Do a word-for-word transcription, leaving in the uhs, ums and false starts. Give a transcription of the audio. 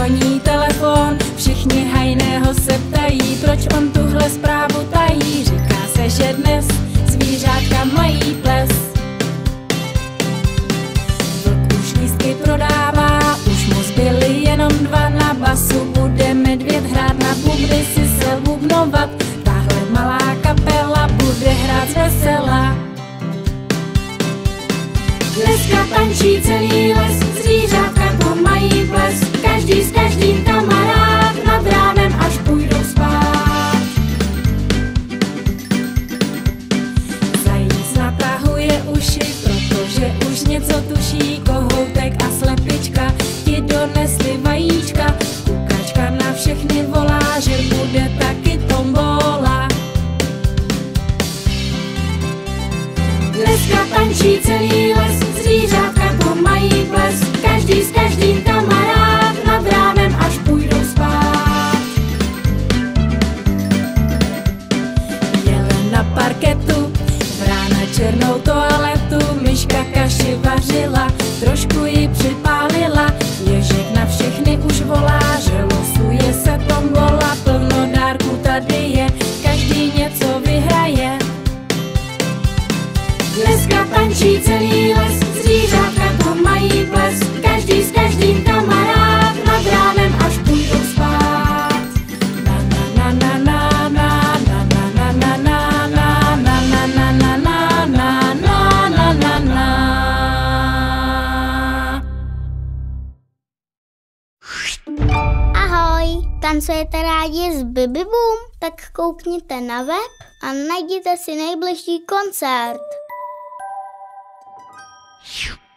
zvoní telefon, všichni hajného se ptají, proč on tuhle zprávu tají. Říká se, že dnes zvířátka mají ples. Vlk už lístky prodává, už mu zbyly jenom dva. Na basu bude medvěd hrát, na bubny si se bubnovat. Tahle malá kapela bude hrát vesela. Dneska tančí celý les, zvířátka to mají ples. Každý s každým kamarád, nad ránem až půjdou spát. Zajíc natahuje uši, protože už něco tuší. Kohoutek a slepička ti donesli vajíčka. Kukačka na všechny volá, že bude taky tombola. Dneska tančí celý les, zvířátka to mají ples. Každý s každým kamarád, nad ránem až půjdou spát. Jelen na parketu, vrána černou toaletu. Myška kaši vařila, trošku ji připálila. Ježek na všechny už volá, že losuje se tombola. Plno dárků tady je, každý něco vyhraje. Dneska tančí celý les, zvířátka to mají ples. Každý s každým kamarád, nad ránem až půjdou spát. Na na na na na na na na na na na na na na na na na na na na. Ahoj, tancujete rádi s Bibi Boom? Tak koukněte na web a najděte si nejbližší koncert.